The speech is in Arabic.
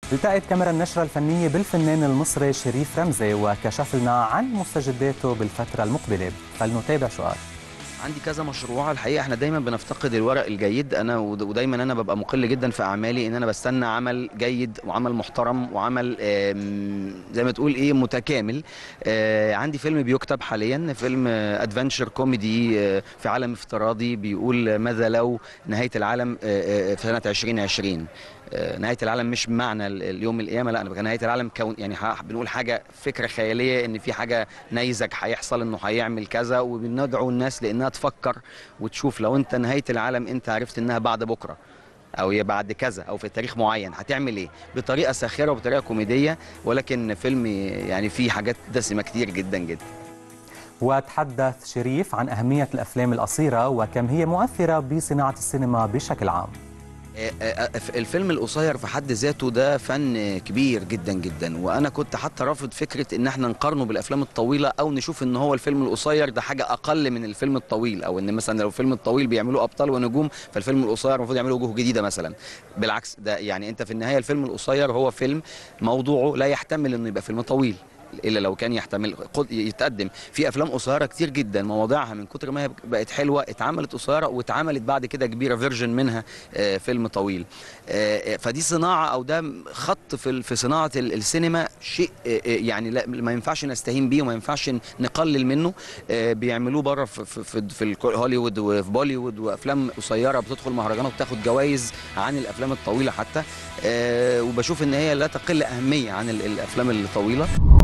التقت كاميرا النشرة الفنية بالفنان المصري شريف رمزي وكشف لنا عن مستجداته بالفترة المقبلة. فلنتابع شو قال. عندي كذا مشروع. الحقيقه احنا دايما بنفتقد الورق الجيد. انا ودايما انا ببقى مقل جدا في اعمالي ان انا بستنى عمل جيد وعمل محترم وعمل زي ما تقول ايه متكامل. عندي فيلم بيكتب حاليا، فيلم ادفنتشر كوميدي في عالم افتراضي بيقول ماذا لو نهايه العالم في سنه 2020. نهايه العالم مش بمعنى اليوم القيامه، لا، انا بقى نهايه العالم كون يعني بنقول حاجه، فكره خياليه ان في حاجه نيزك هيحصل انه هيعمل كذا، وبندعو الناس لانها تفكر وتشوف لو انت نهايه العالم انت عرفت انها بعد بكره او هي بعد كذا او في تاريخ معين هتعمل ايه، بطريقه ساخره وبطريقه كوميديه، ولكن فيلم يعني فيه حاجات دسمه كتير جدا جدا. وتحدث شريف عن أهمية الأفلام القصيرة وكم هي مؤثرة بصناعة السينما بشكل عام. الفيلم القصير في حد ذاته ده فن كبير جدا جدا، وانا كنت حتى رافض فكره ان احنا نقارنه بالافلام الطويله او نشوف ان هو الفيلم القصير ده حاجه اقل من الفيلم الطويل، او ان مثلا لو الفيلم الطويل بيعملوا ابطال ونجوم فالفيلم القصير المفروض يعملوا وجوه جديده مثلا. بالعكس، ده يعني انت في النهايه الفيلم القصير هو فيلم موضوعه لا يحتمل انه يبقى فيلم طويل الا لو كان يحتمل يتقدم. في افلام قصيره كتير جدا مواضيعها من كتر ما هي بقت حلوه اتعملت قصيره واتعملت بعد كده كبيره فيرجن منها فيلم طويل. فدي صناعه او ده خط في صناعه السينما، شيء يعني لا ما ينفعش نستهين بيه وما ينفعش نقلل منه. بيعملوه بره في هوليوود وفي بوليوود، وافلام قصيره بتدخل مهرجانات وبتاخد جوائز عن الافلام الطويله حتى. وبشوف ان هي لا تقل اهميه عن الافلام الطويله.